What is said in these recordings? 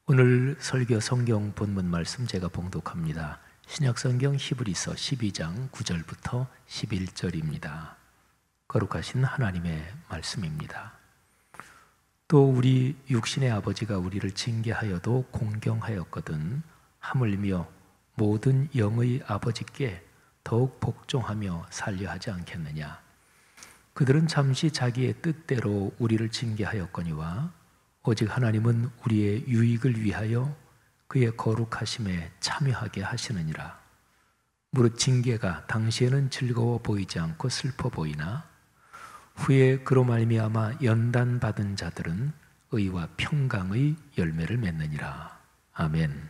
오늘 설교 성경 본문 말씀 제가 봉독합니다. 신약성경 히브리서 12장 9절부터 11절입니다. 거룩하신 하나님의 말씀입니다. 또 우리 육신의 아버지가 우리를 징계하여도 공경하였거든 하물며 모든 영의 아버지께 더욱 복종하며 살려하지 않겠느냐. 그들은 잠시 자기의 뜻대로 우리를 징계하였거니와 오직 하나님은 우리의 유익을 위하여 그의 거룩하심에 참여하게 하시느니라. 무릇 징계가 당시에는 즐거워 보이지 않고 슬퍼 보이나 후에 그로 말미암아 연단받은 자들은 의와 평강의 열매를 맺느니라. 아멘.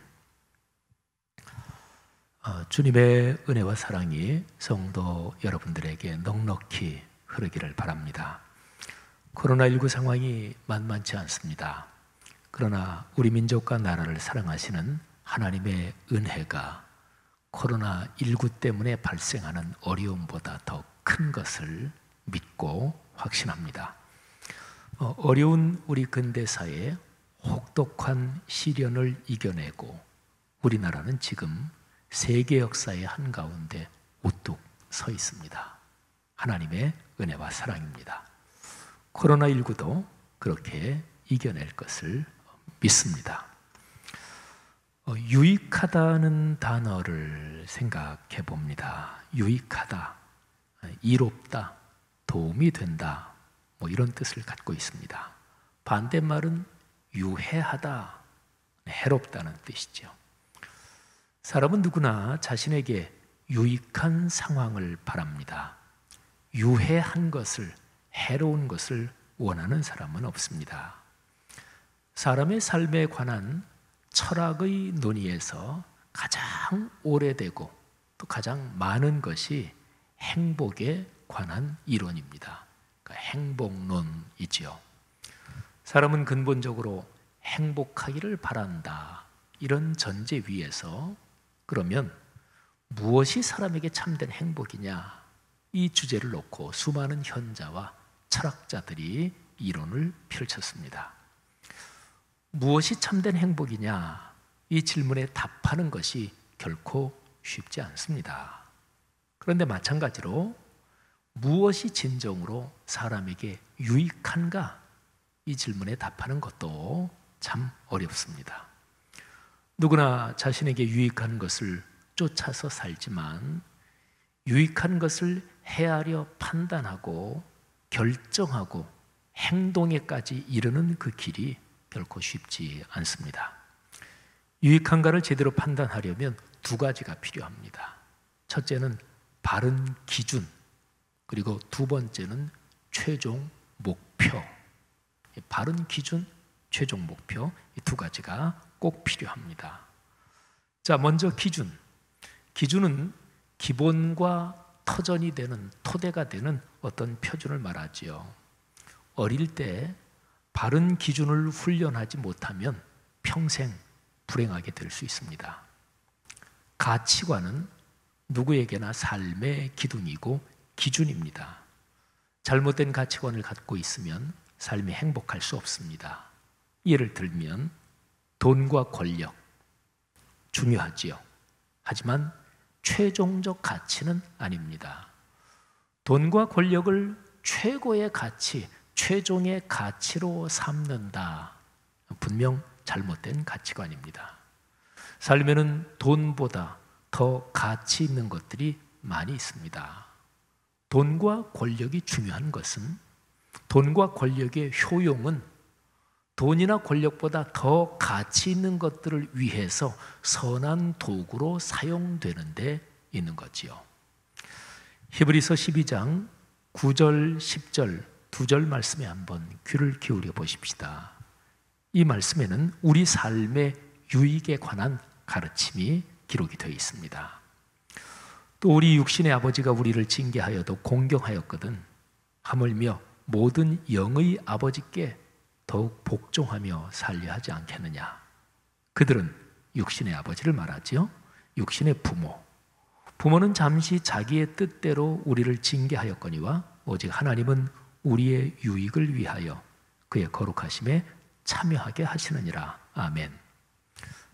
주님의 은혜와 사랑이 성도 여러분들에게 넉넉히 흐르기를 바랍니다. 코로나19 상황이 만만치 않습니다. 그러나 우리 민족과 나라를 사랑하시는 하나님의 은혜가 코로나19 때문에 발생하는 어려움보다 더 큰 것을 믿고 확신합니다. 어려운 우리 근대사에 혹독한 시련을 이겨내고 우리나라는 지금 세계 역사의 한가운데 우뚝 서 있습니다. 하나님의 은혜와 사랑입니다. 코로나19도 그렇게 이겨낼 것을 믿습니다. 유익하다는 단어를 생각해 봅니다. 유익하다, 이롭다, 도움이 된다, 이런 뜻을 갖고 있습니다. 반대말은 유해하다, 해롭다는 뜻이죠. 사람은 누구나 자신에게 유익한 상황을 바랍니다. 유해한 것을, 해로운 것을 원하는 사람은 없습니다. 사람의 삶에 관한 철학의 논의에서 가장 오래되고 또 가장 많은 것이 행복에 관한 이론입니다. 그러니까 행복론이지요. 사람은 근본적으로 행복하기를 바란다. 이런 전제 위에서 그러면 무엇이 사람에게 참된 행복이냐? 이 주제를 놓고 수많은 현자와 철학자들이 이론을 펼쳤습니다. 무엇이 참된 행복이냐? 이 질문에 답하는 것이 결코 쉽지 않습니다. 그런데 마찬가지로 무엇이 진정으로 사람에게 유익한가? 이 질문에 답하는 것도 참 어렵습니다. 누구나 자신에게 유익한 것을 쫓아서 살지만 유익한 것을 헤아려 판단하고 결정하고 행동에까지 이르는 그 길이 결코 쉽지 않습니다. 유익한가를 제대로 판단하려면 두 가지가 필요합니다. 첫째는 바른 기준, 그리고 두 번째는 최종 목표. 바른 기준, 최종 목표, 이 두 가지가 꼭 필요합니다. 자, 먼저 기준. 기준은 기본과 터전이 되는, 토대가 되는 어떤 표준을 말하지요. 어릴 때 바른 기준을 훈련하지 못하면 평생 불행하게 될 수 있습니다. 가치관은 누구에게나 삶의 기둥이고 기준입니다. 잘못된 가치관을 갖고 있으면 삶이 행복할 수 없습니다. 예를 들면 돈과 권력 중요하지요. 하지만 최종적 가치는 아닙니다. 돈과 권력을 최고의 가치, 최종의 가치로 삼는다. 분명 잘못된 가치관입니다. 삶에는 돈보다 더 가치 있는 것들이 많이 있습니다. 돈과 권력이 중요한 것은, 돈과 권력의 효용은 돈이나 권력보다 더 가치 있는 것들을 위해서 선한 도구로 사용되는 데 있는 거지요. 히브리서 12장 9절, 10절 두 절 말씀에 한번 귀를 기울여 보십시다. 이 말씀에는 우리 삶의 유익에 관한 가르침이 기록이 되어 있습니다. 또 우리 육신의 아버지가 우리를 징계하여도 공경하였거든 하물며 모든 영의 아버지께 더욱 복종하며 살려하지 않겠느냐. 그들은 육신의 아버지를 말하지요. 육신의 부모. 부모는 잠시 자기의 뜻대로 우리를 징계하였거니와 오직 하나님은 우리의 유익을 위하여 그의 거룩하심에 참여하게 하시느니라. 아멘.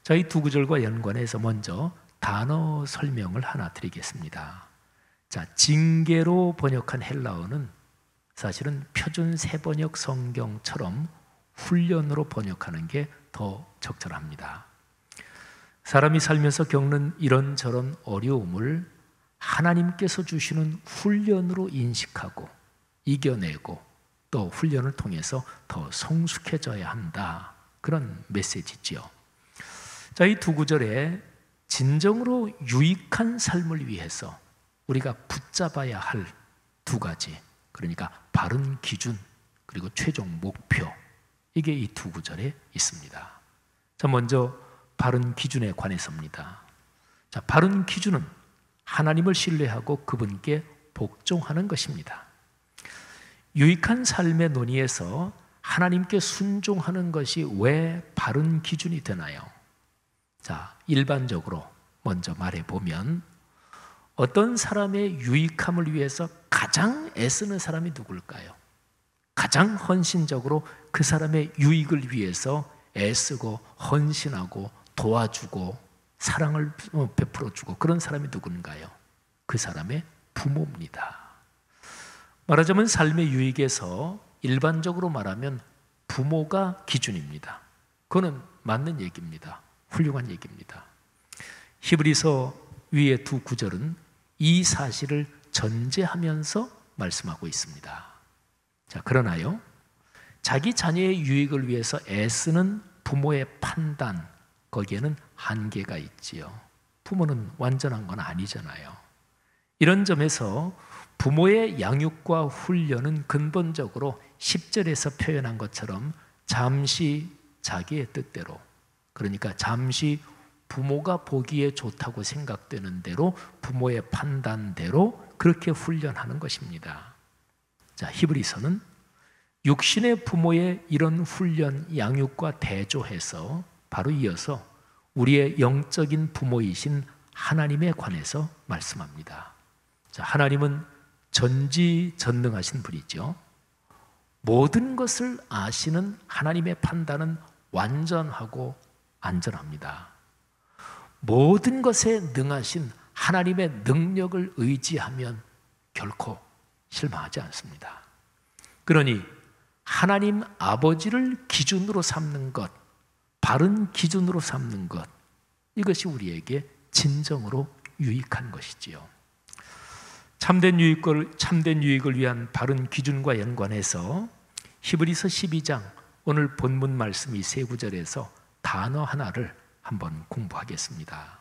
자, 이 두 구절과 연관해서 먼저 단어 설명을 하나 드리겠습니다. 자, 징계로 번역한 헬라어는 사실은 표준 세번역 성경처럼 훈련으로 번역하는 게 더 적절합니다. 사람이 살면서 겪는 이런저런 어려움을 하나님께서 주시는 훈련으로 인식하고 이겨내고 또 훈련을 통해서 더 성숙해져야 한다. 그런 메시지지요. 자, 이 두 구절에 진정으로 유익한 삶을 위해서 우리가 붙잡아야 할 두 가지, 그러니까 바른 기준 그리고 최종 목표, 이게 이 두 구절에 있습니다. 자, 먼저 바른 기준에 관해서입니다. 자, 바른 기준은 하나님을 신뢰하고 그분께 복종하는 것입니다. 유익한 삶의 논의에서 하나님께 순종하는 것이 왜 바른 기준이 되나요? 자, 일반적으로 먼저 말해보면 어떤 사람의 유익함을 위해서 가장 애쓰는 사람이 누굴까요? 가장 헌신적으로 그 사람의 유익을 위해서 애쓰고 헌신하고 도와주고 사랑을 베풀어주고 그런 사람이 누군가요? 그 사람의 부모입니다. 말하자면 삶의 유익에서 일반적으로 말하면 부모가 기준입니다. 그거는 맞는 얘기입니다. 훌륭한 얘기입니다. 히브리서 위의 두 구절은 이 사실을 전제하면서 말씀하고 있습니다. 자, 그러나요, 자기 자녀의 유익을 위해서 애쓰는 부모의 판단, 거기에는 한계가 있지요. 부모는 완전한 건 아니잖아요. 이런 점에서 부모의 양육과 훈련은 근본적으로 10절에서 표현한 것처럼 잠시 자기의 뜻대로, 그러니까 잠시 부모가 보기에 좋다고 생각되는 대로 부모의 판단대로 그렇게 훈련하는 것입니다. 자, 히브리서는 육신의 부모의 이런 훈련, 양육과 대조해서 바로 이어서 우리의 영적인 부모이신 하나님에 관해서 말씀합니다. 자, 하나님은 전지전능하신 분이죠. 모든 것을 아시는 하나님의 판단은 완전하고 안전합니다. 모든 것에 능하신 하나님의 능력을 의지하면 결코 실망하지 않습니다. 그러니 하나님 아버지를 기준으로 삼는 것, 바른 기준으로 삼는 것, 이것이 우리에게 진정으로 유익한 것이지요. 참된 유익을 위한 바른 기준과 연관해서 히브리서 12장 오늘 본문 말씀이 세 구절에서 단어 하나를 한번 공부하겠습니다.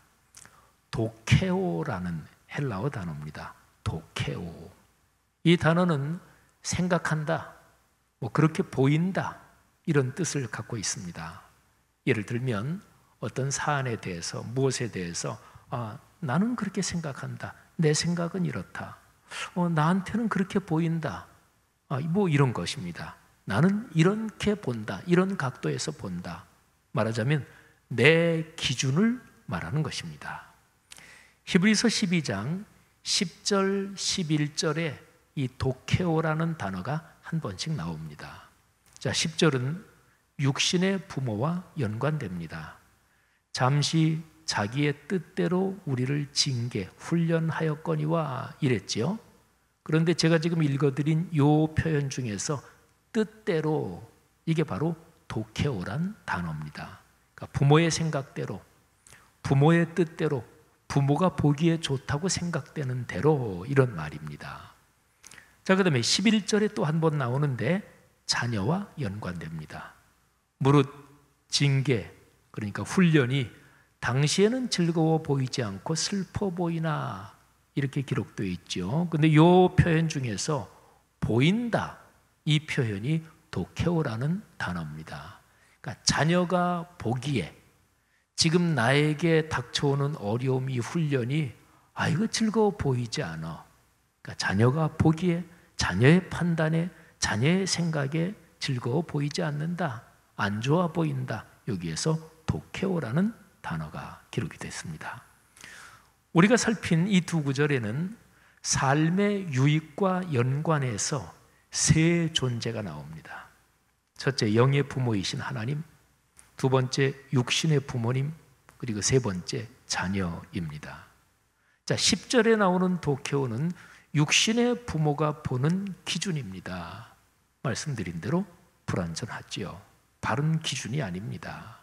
도케오라는 헬라어 단어입니다. 도케오. 이 단어는 생각한다, 그렇게 보인다, 이런 뜻을 갖고 있습니다. 예를 들면 어떤 사안에 대해서, 무엇에 대해서 나는 그렇게 생각한다, 내 생각은 이렇다, 나한테는 그렇게 보인다, 이런 것입니다. 나는 이렇게 본다, 이런 각도에서 본다. 말하자면 내 기준을 말하는 것입니다. 히브리서 12장 10절, 11절에 이 도케오라는 단어가 한 번씩 나옵니다. 자, 10절은 육신의 부모와 연관됩니다. 잠시 자기의 뜻대로 우리를 징계, 훈련하였거니와 이랬지요. 그런데 제가 지금 읽어드린 이 표현 중에서 뜻대로, 이게 바로 도케오란 단어입니다. 그러니까 부모의 생각대로, 부모의 뜻대로, 부모가 보기에 좋다고 생각되는 대로, 이런 말입니다. 자, 그 다음에 11절에 또 한 번 나오는데 자녀와 연관됩니다. 무릇 징계, 그러니까 훈련이 당시에는 즐거워 보이지 않고 슬퍼 보이나, 이렇게 기록되어 있죠. 근데 이 표현 중에서 보인다, 이 표현이 도케오라는 단어입니다. 그러니까 자녀가 보기에 지금 나에게 닥쳐오는 어려움이, 훈련이 이거 즐거워 보이지 않아. 그러니까 자녀가 보기에, 자녀의 판단에, 자녀의 생각에 즐거워 보이지 않는다, 안 좋아 보인다. 여기에서 도케오라는 단어가 기록이 됐습니다. 우리가 살핀 이 두 구절에는 삶의 유익과 연관해서 세 존재가 나옵니다. 첫째, 영의 부모이신 하나님. 두 번째, 육신의 부모님. 그리고 세 번째 자녀입니다. 자, 10절에 나오는 도케오는 육신의 부모가 보는 기준입니다. 말씀드린 대로 불완전하지요. 바른 기준이 아닙니다.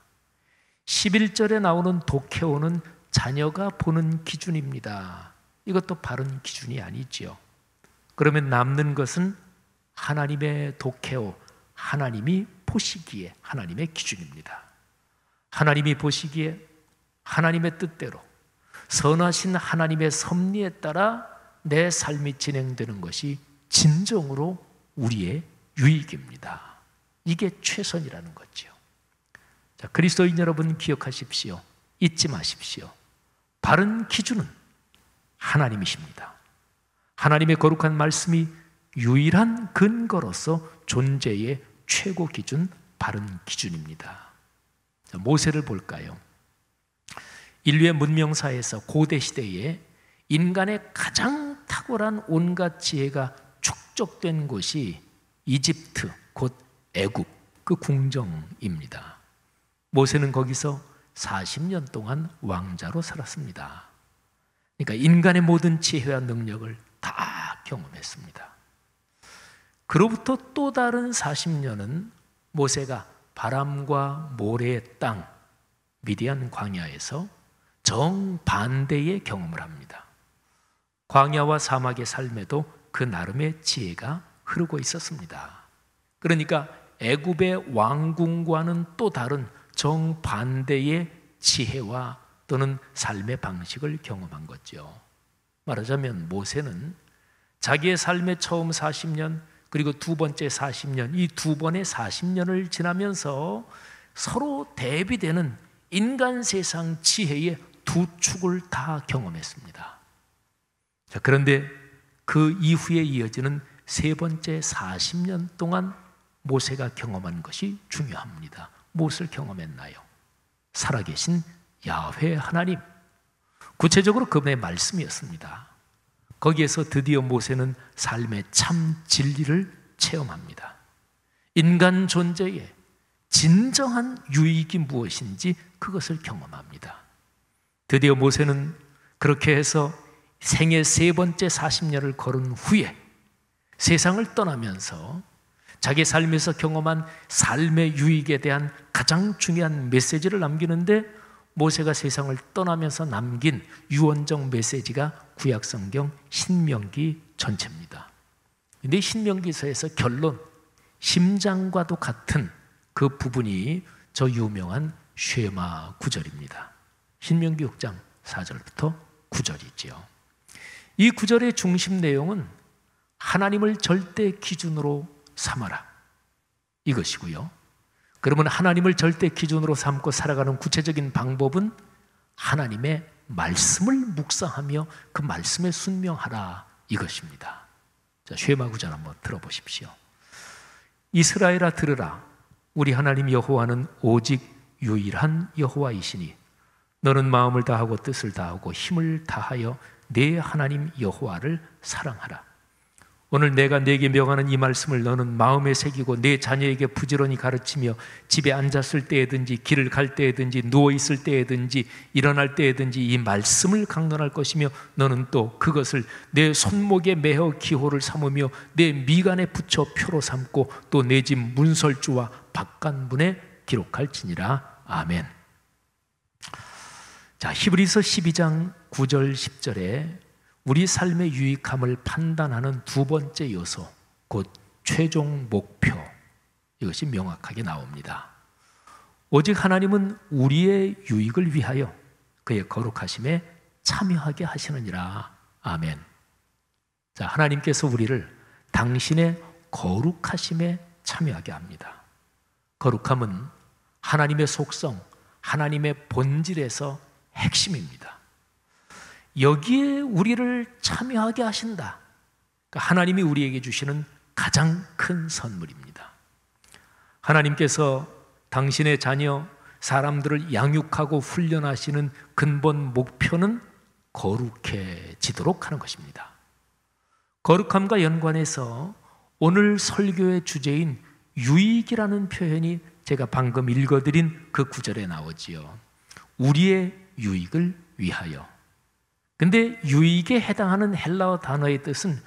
11절에 나오는 도케오는 자녀가 보는 기준입니다. 이것도 바른 기준이 아니지요. 그러면 남는 것은 하나님의 도케오, 하나님이 보시기에 하나님의 기준입니다. 하나님이 보시기에 하나님의 뜻대로 선하신 하나님의 섭리에 따라 내 삶이 진행되는 것이 진정으로 우리의 유익입니다. 이게 최선이라는 거죠. 자, 그리스도인 여러분 기억하십시오. 잊지 마십시오. 바른 기준은 하나님이십니다. 하나님의 거룩한 말씀이 유일한 근거로서 존재의 최고 기준, 바른 기준입니다. 자, 모세를 볼까요? 인류의 문명사에서 고대 시대에 인간의 가장 탁월한 온갖 지혜가 축적된 곳이 이집트, 곧 애굽, 그 궁정입니다. 모세는 거기서 40년 동안 왕자로 살았습니다. 그러니까 인간의 모든 지혜와 능력을 다 경험했습니다. 그로부터 또 다른 40년은 모세가 바람과 모래의 땅, 미디안 광야에서 정반대의 경험을 합니다. 광야와 사막의 삶에도 그 나름의 지혜가 흐르고 있었습니다. 그러니까 애굽의 왕궁과는 또 다른 정반대의 지혜와 또는 삶의 방식을 경험한 거죠. 말하자면 모세는 자기의 삶의 처음 40년 그리고 두 번째 40년, 이 두 번의 40년을 지나면서 서로 대비되는 인간 세상 지혜의 두 축을 다 경험했습니다. 자, 그런데 그 이후에 이어지는 세 번째 40년 동안 모세가 경험한 것이 중요합니다. 무엇을 경험했나요? 살아계신 야훼 하나님, 구체적으로 그분의 말씀이었습니다. 거기에서 드디어 모세는 삶의 참 진리를 체험합니다. 인간 존재의 진정한 유익이 무엇인지 그것을 경험합니다. 드디어 모세는 그렇게 해서 생애 세 번째 40년을 걸은 후에 세상을 떠나면서 자기 삶에서 경험한 삶의 유익에 대한 가장 중요한 메시지를 남기는데, 모세가 세상을 떠나면서 남긴 유언적 메시지가 구약성경 신명기 전체입니다. 근데 신명기서에서 결론, 심장과도 같은 그 부분이 저 유명한 쉐마 9절입니다. 신명기 6장 4절부터 9절이지요. 이 9절의 중심 내용은 하나님을 절대 기준으로 삼아라, 이것이고요. 그러면 하나님을 절대 기준으로 삼고 살아가는 구체적인 방법은 하나님의 말씀을 묵상하며 그 말씀에 순명하라, 이것입니다. 자, 쉐마 9절 한번 들어보십시오. 이스라엘아 들으라. 우리 하나님 여호와는 오직 유일한 여호와이시니 너는 마음을 다하고 뜻을 다하고 힘을 다하여 내 하나님 여호와를 사랑하라. 오늘 내가 네게 명하는 이 말씀을 너는 마음에 새기고 내 자녀에게 부지런히 가르치며 집에 앉았을 때에든지 길을 갈 때에든지 누워있을 때에든지 일어날 때에든지 이 말씀을 강론할 것이며 너는 또 그것을 내 손목에 매어 기호를 삼으며 내 미간에 붙여 표로 삼고 또 내 집 문설주와 바깥문에 기록할지니라. 아멘. 자, 히브리서 12장 9절 10절에 우리 삶의 유익함을 판단하는 두 번째 요소, 곧 최종 목표, 이것이 명확하게 나옵니다. 오직 하나님은 우리의 유익을 위하여 그의 거룩하심에 참여하게 하시느니라. 아멘. 자, 하나님께서 우리를 당신의 거룩하심에 참여하게 합니다. 거룩함은 하나님의 속성, 하나님의 본질에서 핵심입니다. 여기에 우리를 참여하게 하신다. 그러니까 하나님이 우리에게 주시는 가장 큰 선물입니다. 하나님께서 당신의 자녀, 사람들을 양육하고 훈련하시는 근본 목표는 거룩해지도록 하는 것입니다. 거룩함과 연관해서 오늘 설교의 주제인 유익이라는 표현이 제가 방금 읽어드린 그 구절에 나오지요. 우리의 유익을 위하여. 근데 유익에 해당하는 헬라어 단어의 뜻은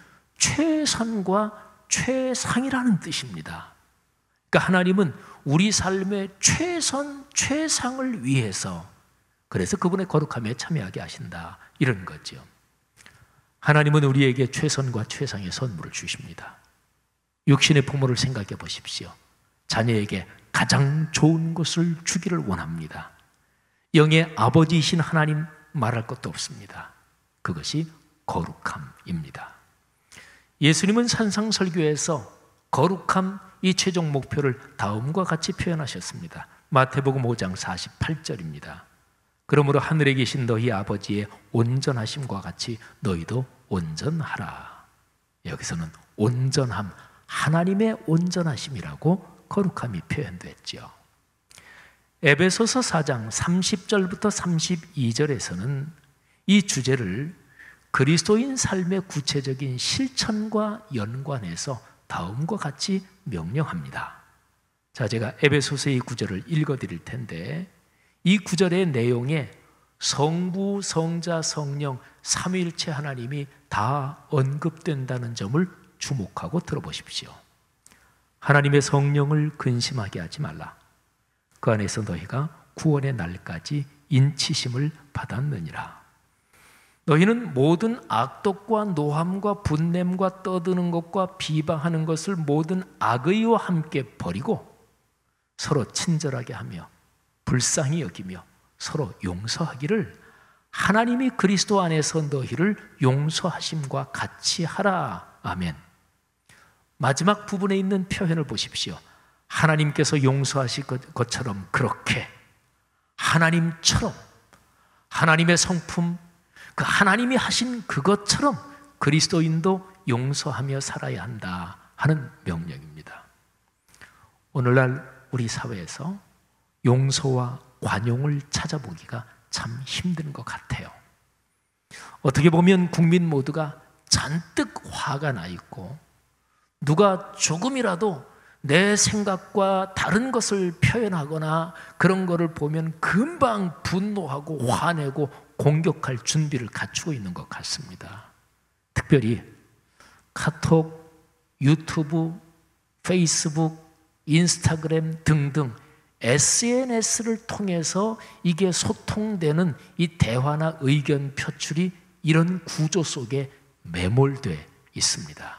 최선과 최상이라는 뜻입니다. 그러니까 하나님은 우리 삶의 최선, 최상을 위해서, 그래서 그분의 거룩함에 참여하게 하신다, 이런 거죠. 하나님은 우리에게 최선과 최상의 선물을 주십니다. 육신의 부모를 생각해 보십시오. 자녀에게 가장 좋은 것을 주기를 원합니다. 영의 아버지이신 하나님, 말할 것도 없습니다. 그것이 거룩함입니다. 예수님은 산상설교에서 거룩함, 이 최종 목표를 다음과 같이 표현하셨습니다. 마태복음 5장 48절입니다. 그러므로 하늘에 계신 너희 아버지의 온전하심과 같이 너희도 온전하라. 여기서는 온전함, 하나님의 온전하심이라고 거룩함이 표현됐죠. 에베소서 4장 30절부터 32절에서는 이 주제를 그리스도인 삶의 구체적인 실천과 연관해서 다음과 같이 명령합니다. 자, 제가 에베소서의 구절을 읽어드릴 텐데, 이 구절의 내용에 성부, 성자, 성령, 삼위일체 하나님이 다 언급된다는 점을 주목하고 들어보십시오. 하나님의 성령을 근심하게 하지 말라. 그 안에서 너희가 구원의 날까지 인치심을 받았느니라. 너희는 모든 악독과 노함과 분냄과 떠드는 것과 비방하는 것을 모든 악의와 함께 버리고 서로 친절하게 하며 불쌍히 여기며 서로 용서하기를 하나님이 그리스도 안에서 너희를 용서하심과 같이 하라. 아멘. 마지막 부분에 있는 표현을 보십시오. 하나님께서 용서하실 것처럼 그렇게 하나님처럼 하나님의 성품, 그 하나님이 하신 그것처럼 그리스도인도 용서하며 살아야 한다 하는 명령입니다. 오늘날 우리 사회에서 용서와 관용을 찾아보기가 참 힘든 것 같아요. 어떻게 보면 국민 모두가 잔뜩 화가 나 있고, 누가 조금이라도 내 생각과 다른 것을 표현하거나 그런 것을 보면 금방 분노하고 화내고 공격할 준비를 갖추고 있는 것 같습니다. 특별히 카톡, 유튜브, 페이스북, 인스타그램 등등 SNS를 통해서 이게 소통되는 이 대화나 의견 표출이 이런 구조 속에 매몰되어 있습니다.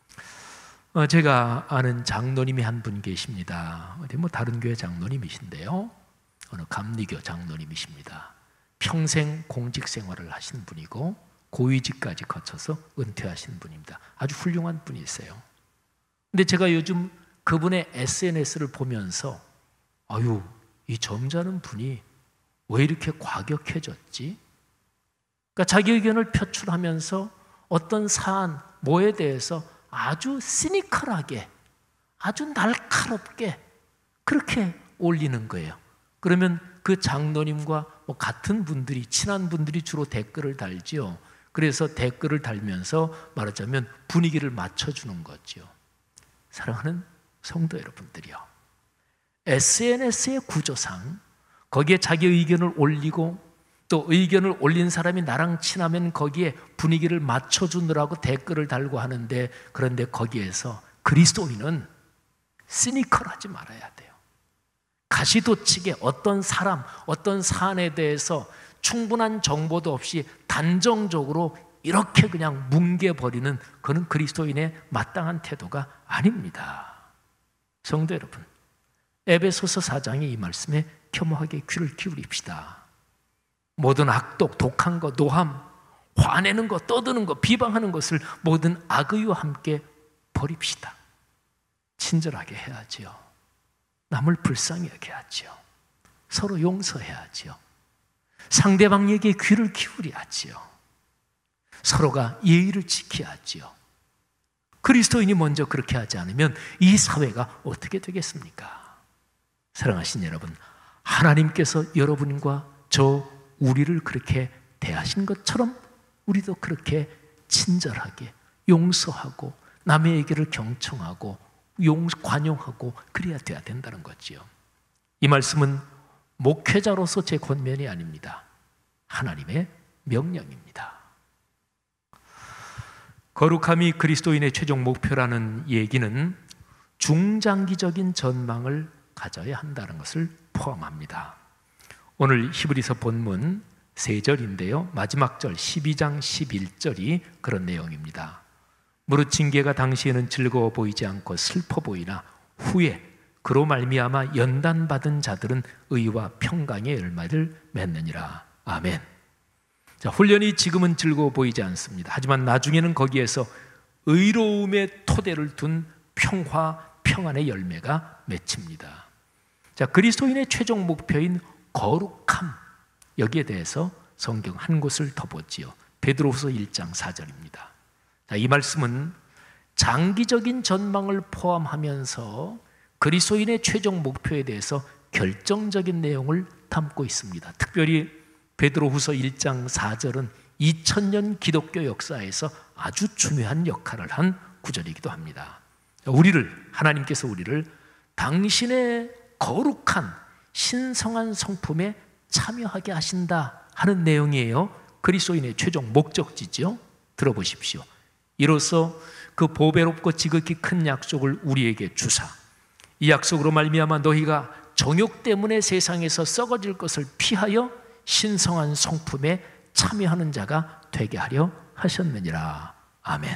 제가 아는 장로님이 한 분 계십니다. 다른 교회 장로님이신데요, 어느 감리교 장로님이십니다. 평생 공직 생활을 하신 분이고 고위직까지 거쳐서 은퇴하신 분입니다. 아주 훌륭한 분이세요. 근데 제가 요즘 그분의 SNS를 보면서 아유, 이 점잖은 분이 왜 이렇게 과격해졌지? 그러니까 자기 의견을 표출하면서 어떤 사안, 뭐에 대해서 아주 시니컬하게, 아주 날카롭게 그렇게 올리는 거예요. 그러면 그 장로님과 같은 분들이, 친한 분들이 주로 댓글을 달지요. 그래서 댓글을 달면서 말하자면 분위기를 맞춰주는 거죠. 사랑하는 성도 여러분들이요, SNS의 구조상 거기에 자기 의견을 올리고 또 의견을 올린 사람이 나랑 친하면 거기에 분위기를 맞춰주느라고 댓글을 달고 하는데, 그런데 거기에서 그리스도인은 시니컬하지 말아야 돼요. 가시도치게 어떤 사람, 어떤 사안에 대해서 충분한 정보도 없이 단정적으로 이렇게 그냥 뭉개버리는, 그는 그리스도인의 마땅한 태도가 아닙니다. 성도 여러분, 에베소서 4장의 이 말씀에 겸허하게 귀를 기울입시다. 모든 악독, 독한 것, 노함, 화내는 것, 떠드는 것, 비방하는 것을 모든 악의와 함께 버립시다. 친절하게 해야지요. 남을 불쌍히 여겨야지요. 서로 용서해야지요. 상대방에게 귀를 기울여야지요. 서로가 예의를 지켜야지요. 그리스도인이 먼저 그렇게 하지 않으면 이 사회가 어떻게 되겠습니까? 사랑하신 여러분, 하나님께서 여러분과 우리를 그렇게 대하신 것처럼 우리도 그렇게 친절하게 용서하고 남의 얘기를 경청하고 관용하고 그래야 돼야 된다는 거지요. 이 말씀은 목회자로서 제 권면이 아닙니다. 하나님의 명령입니다. 거룩함이 그리스도인의 최종 목표라는 얘기는 중장기적인 전망을 가져야 한다는 것을 포함합니다. 오늘 히브리서 본문 3절인데요. 마지막 절 12장 11절이 그런 내용입니다. 무릇 징계가 당시에는 즐거워 보이지 않고 슬퍼 보이나 후에 그로 말미암아 연단받은 자들은 의와 평강의 열매를 맺느니라. 아멘. 자, 훈련이 지금은 즐거워 보이지 않습니다. 하지만 나중에는 거기에서 의로움의 토대를 둔 평화, 평안의 열매가 맺힙니다. 자, 그리스도인의 최종 목표인 거룩함, 여기에 대해서 성경 한 곳을 더 보지요. 베드로후서 1장 4절입니다. 자, 이 말씀은 장기적인 전망을 포함하면서 그리스도인의 최종 목표에 대해서 결정적인 내용을 담고 있습니다. 특별히 베드로후서 1장 4절은 2000년 기독교 역사에서 아주 중요한 역할을 한 구절이기도 합니다. 하나님께서 우리를 당신의 거룩한 신성한 성품에 참여하게 하신다 하는 내용이에요. 그리스도인의 최종 목적지죠. 들어보십시오. 이로써 그 보배롭고 지극히 큰 약속을 우리에게 주사, 이 약속으로 말미암아 너희가 정욕 때문에 세상에서 썩어질 것을 피하여 신성한 성품에 참여하는 자가 되게 하려 하셨느니라. 아멘.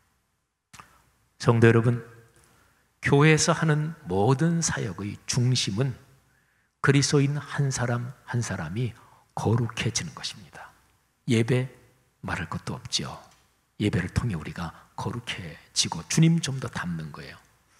성도 여러분, 교회에서 하는 모든 사역의 중심은 그리스도인 한 사람 한 사람이 거룩해지는 것입니다. 예배 말할 것도 없죠. 예배를 통해 우리가 거룩해지고 주님 좀 더 닮는 거예요.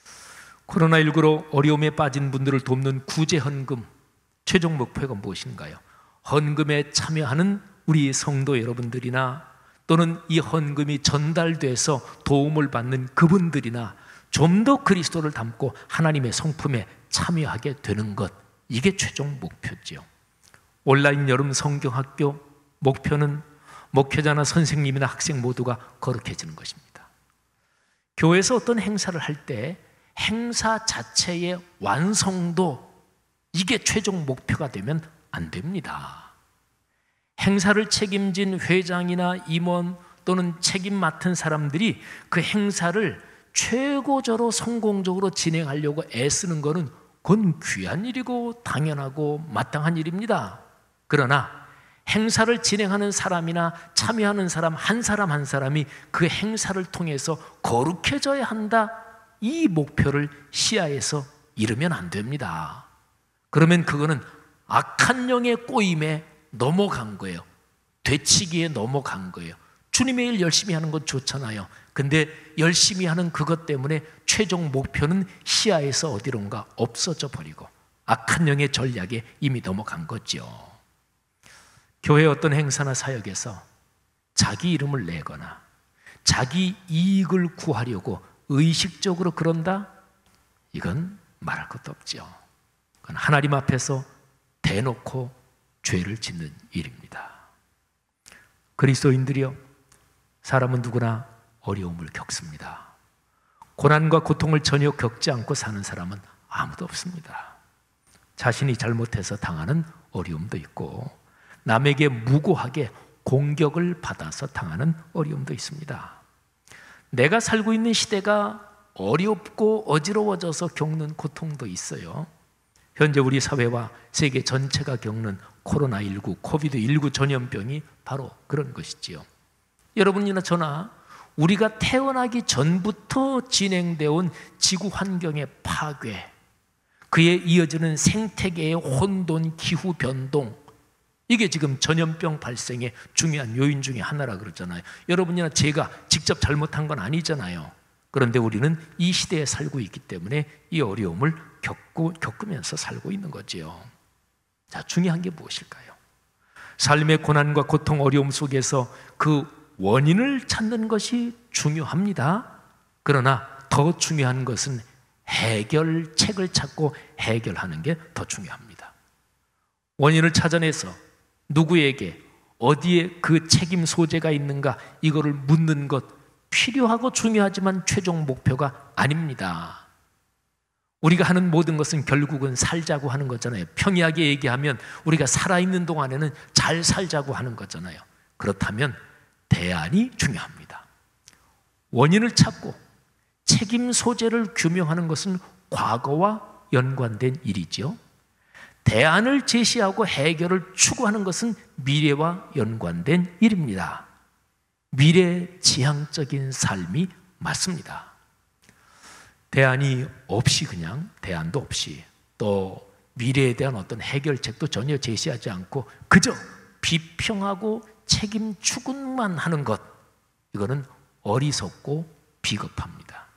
코로나19로 어려움에 빠진 분들을 돕는 구제 헌금, 최종 목표가 무엇인가요? 헌금에 참여하는 우리 성도 여러분들이나 또는 이 헌금이 전달돼서 도움을 받는 그분들이나 좀 더 그리스도를 닮고 하나님의 성품에 참여하게 되는 것, 이게 최종 목표지요. 온라인 여름 성경학교 목표는 목회자나 선생님이나 학생 모두가 거룩해지는 것입니다. 교회에서 어떤 행사를 할 때 행사 자체의 완성도, 이게 최종 목표가 되면 안 됩니다. 행사를 책임진 회장이나 임원 또는 책임 맡은 사람들이 그 행사를 최고저로 성공적으로 진행하려고 애쓰는 것은 그건 귀한 일이고 당연하고 마땅한 일입니다. 그러나 행사를 진행하는 사람이나 참여하는 사람 한 사람이 그 행사를 통해서 거룩해져야 한다, 이 목표를 시야에서 잃으면 안 됩니다. 그러면 그거는 악한 영의 꼬임에 넘어간 거예요. 되치기에 넘어간 거예요. 주님의 일 열심히 하는 건 좋잖아요. 근데 열심히 하는 그것 때문에 최종 목표는 시야에서 어디론가 없어져 버리고 악한 영의 전략에 이미 넘어간 거죠. 교회 어떤 행사나 사역에서 자기 이름을 내거나 자기 이익을 구하려고 의식적으로 그런다? 이건 말할 것도 없죠. 그건 하나님 앞에서 대놓고 죄를 짓는 일입니다. 그리스도인들이요, 사람은 누구나 어려움을 겪습니다. 고난과 고통을 전혀 겪지 않고 사는 사람은 아무도 없습니다. 자신이 잘못해서 당하는 어려움도 있고 남에게 무고하게 공격을 받아서 당하는 어려움도 있습니다. 내가 살고 있는 시대가 어렵고 어지러워져서 겪는 고통도 있어요. 현재 우리 사회와 세계 전체가 겪는 코로나19, 코비드19 전염병이 바로 그런 것이지요. 여러분이나 저나 우리가 태어나기 전부터 진행되어 온 지구 환경의 파괴, 그에 이어지는 생태계의 혼돈, 기후 변동, 이게 지금 전염병 발생의 중요한 요인 중에 하나라 그러잖아요. 여러분이나 제가 직접 잘못한 건 아니잖아요. 그런데 우리는 이 시대에 살고 있기 때문에 이 어려움을 겪으면서 살고 있는 거지요. 자, 중요한 게 무엇일까요? 삶의 고난과 고통, 어려움 속에서 그 원인을 찾는 것이 중요합니다. 그러나 더 중요한 것은 해결책을 찾고 해결하는 게 더 중요합니다. 원인을 찾아내서 누구에게 어디에 그 책임 소재가 있는가, 이거를 묻는 것 필요하고 중요하지만 최종 목표가 아닙니다. 우리가 하는 모든 것은 결국은 살자고 하는 거잖아요. 평이하게 얘기하면 우리가 살아있는 동안에는 잘 살자고 하는 거잖아요. 그렇다면 대안이 중요합니다. 원인을 찾고 책임 소재를 규명하는 것은 과거와 연관된 일이죠. 대안을 제시하고 해결을 추구하는 것은 미래와 연관된 일입니다. 미래지향적인 삶이 맞습니다. 대안이 없이, 그냥 대안도 없이, 또 미래에 대한 어떤 해결책도 전혀 제시하지 않고 그저 비평하고 책임 추궁만 하는 것, 이거는 어리석고 비겁합니다.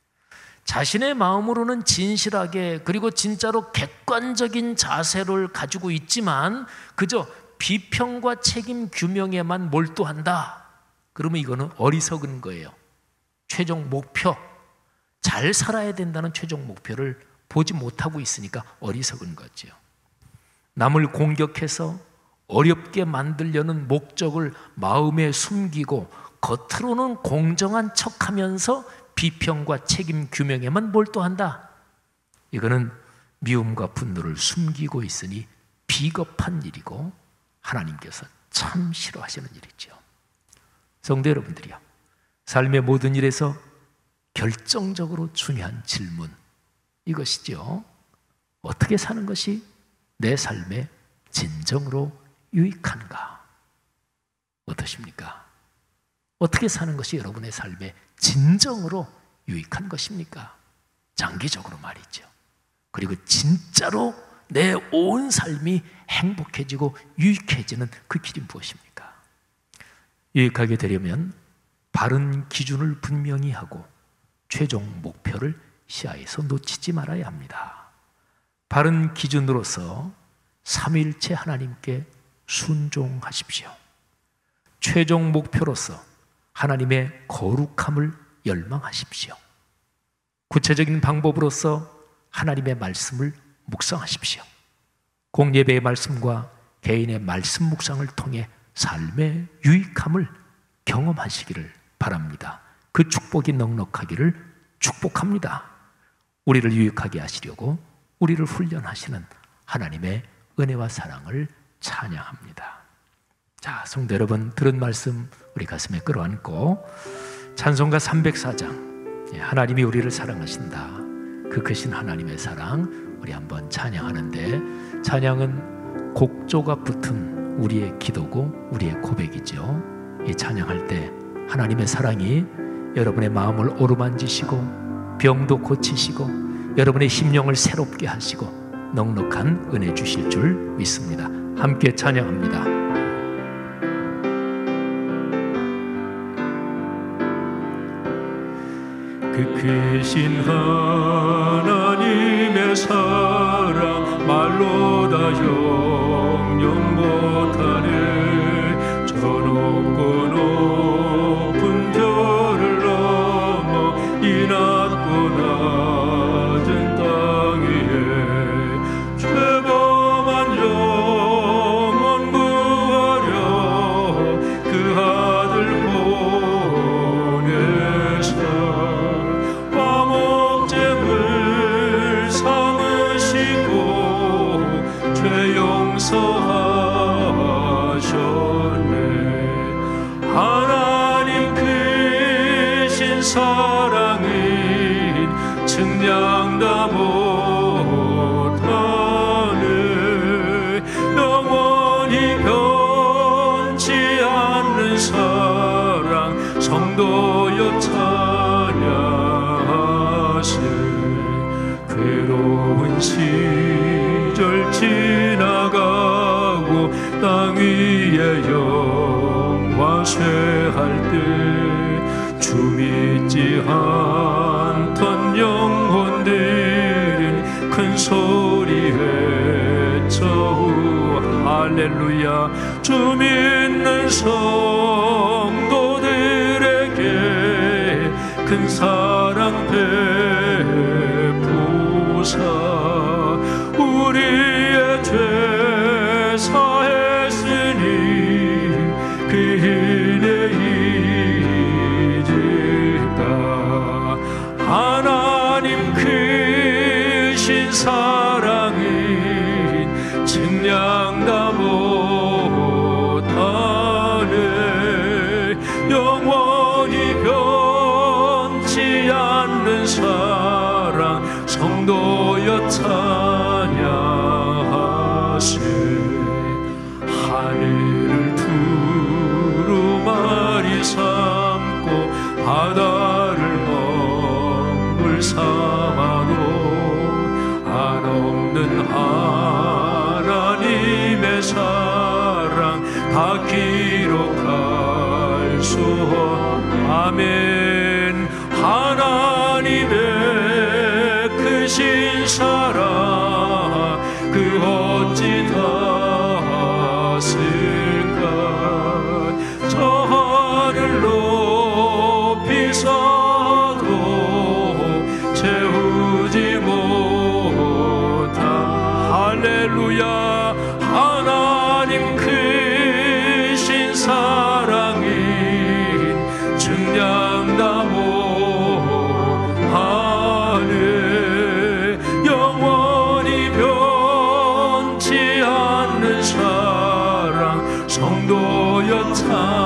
자신의 마음으로는 진실하게, 그리고 진짜로 객관적인 자세를 가지고 있지만 그저 비평과 책임 규명에만 몰두한다. 그러면 이거는 어리석은 거예요. 최종 목표, 잘 살아야 된다는 최종 목표를 보지 못하고 있으니까 어리석은 거죠. 남을 공격해서 어렵게 만들려는 목적을 마음에 숨기고 겉으로는 공정한 척하면서 비평과 책임 규명에만 몰두한다. 이거는 미움과 분노를 숨기고 있으니 비겁한 일이고 하나님께서 참 싫어하시는 일이죠. 성도 여러분들이요, 삶의 모든 일에서 결정적으로 중요한 질문, 이것이죠. 어떻게 사는 것이 내 삶에 진정으로 유익한가? 어떠십니까? 어떻게 사는 것이 여러분의 삶에 진정으로 유익한 것입니까? 장기적으로 말이죠. 그리고 진짜로 내 온 삶이 행복해지고 유익해지는 그 길이 무엇입니까? 유익하게 되려면 바른 기준을 분명히 하고 최종 목표를 시야에서 놓치지 말아야 합니다. 바른 기준으로서 삼위일체 하나님께 순종하십시오. 최종 목표로서 하나님의 거룩함을 열망하십시오. 구체적인 방법으로서 하나님의 말씀을 묵상하십시오. 공예배의 말씀과 개인의 말씀 묵상을 통해 삶의 유익함을 경험하시기를 바랍니다. 그 축복이 넉넉하기를 축복합니다. 우리를 유익하게 하시려고 우리를 훈련하시는 하나님의 은혜와 사랑을 찬양합니다. 자, 성도 여러분, 들은 말씀 우리 가슴에 끌어안고 찬송가 304장, 하나님이 우리를 사랑하신다, 그 크신 하나님의 사랑, 우리 한번 찬양하는데, 찬양은 곡조가 붙은 우리의 기도고 우리의 고백이죠. 이 찬양할 때 하나님의 사랑이 여러분의 마음을 어루만지시고 병도 고치시고 여러분의 심령을 새롭게 하시고 넉넉한 은혜 주실 줄 믿습니다. 함께 찬양합니다. 그 크신 하나님의 사랑 말로 다 형용 못하네. 저 높고 높은 별을 넘어 이 낮고 낮은 땅 위에 죄범한 영혼 구하려 그 아들 보내사 화목제물 삼으시고 죄 용서하셨네. 하나님 크신 사랑은 측량 다 못하네. 영원히 변치 않는 사랑 성도여 찬양하세. 괴로운 시절 지나가고 땅 위에 영화 쇠할 때 주 믿지 않던 영혼들은 큰 소리 외쳐 할렐루야. 주 믿는 성도들에게 큰 사랑 베푸사 우리의 죄 사했으니 그 은혜 잊을까. 하나님 크신 사랑은 증량다 못하네. 영원히 변치 않는 사랑 성도여 찬양하세. 하늘을 두루마리 삼고 바다를 먹물 삼아도 한없는 하나님의 사랑 다 기록할 수 아멘. 하나님의 크신 사랑 그 어찌 닿았을까. 저 하늘 높이 서도 채우지 못한 할렐루야. 하나님 크신 사랑은 증량다 못하네. 영원히 변치 않는 사랑 성도여 찬양하세.